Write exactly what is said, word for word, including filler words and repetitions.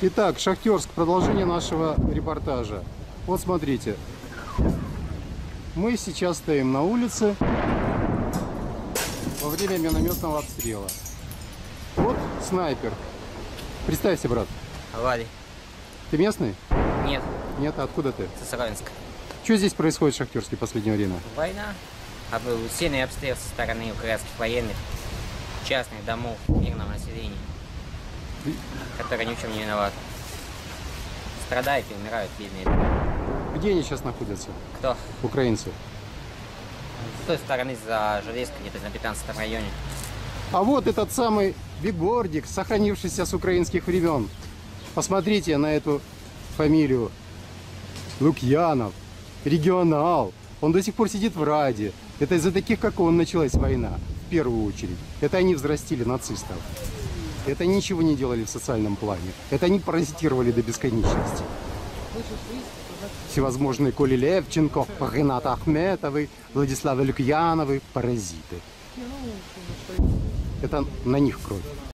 Итак, Шахтерск, продолжение нашего репортажа. Вот смотрите, мы сейчас стоим на улице во время минометного обстрела. Вот снайпер. Представься, брат. Влади. Ты местный? Нет. Нет, а откуда ты? Сосровинск. Что здесь происходит в Шахтерске в последнее время? Война. Об- Сильный обстрел со стороны украинских военных, частных домов, мирного населения, которые ни в чем не виноваты. Страдают и умирают бедные люди. Где они сейчас находятся? Кто? Украинцы. С той стороны за Железкой, где-то на пятнадцатом районе. А вот этот самый Бигордик, сохранившийся с украинских времен. Посмотрите на эту фамилию. Лукьянов, регионал. Он до сих пор сидит в Раде. Это из-за таких, как он, началась война. В первую очередь. Это они взрастили нацистов. Это они ничего не делали в социальном плане. Это они паразитировали до бесконечности. Всевозможные Коли Левченко, Ренат Ахметовы, Владиславы Люкьяновы, паразиты. Это на них кровь.